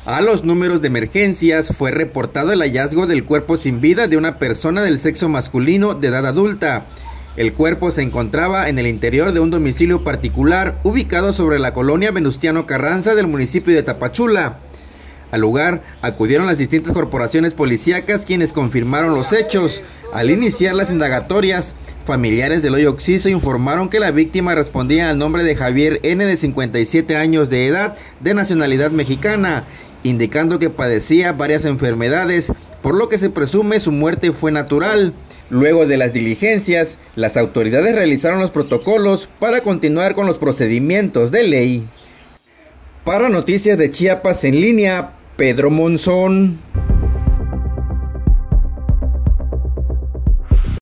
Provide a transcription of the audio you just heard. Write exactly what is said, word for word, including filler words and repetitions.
A los números de emergencias fue reportado el hallazgo del cuerpo sin vida de una persona del sexo masculino de edad adulta. El cuerpo se encontraba en el interior de un domicilio particular ubicado sobre la colonia Venustiano Carranza del municipio de Tapachula. Al lugar acudieron las distintas corporaciones policíacas, quienes confirmaron los hechos. Al iniciar las indagatorias, familiares del hoyo occiso informaron que la víctima respondía al nombre de Javier N., de cincuenta y siete años de edad, de nacionalidad mexicana, indicando que padecía varias enfermedades, por lo que se presume su muerte fue natural. Luego de las diligencias, las autoridades realizaron los protocolos para continuar con los procedimientos de ley. Para Noticias de Chiapas en Línea, Pedro Monzón.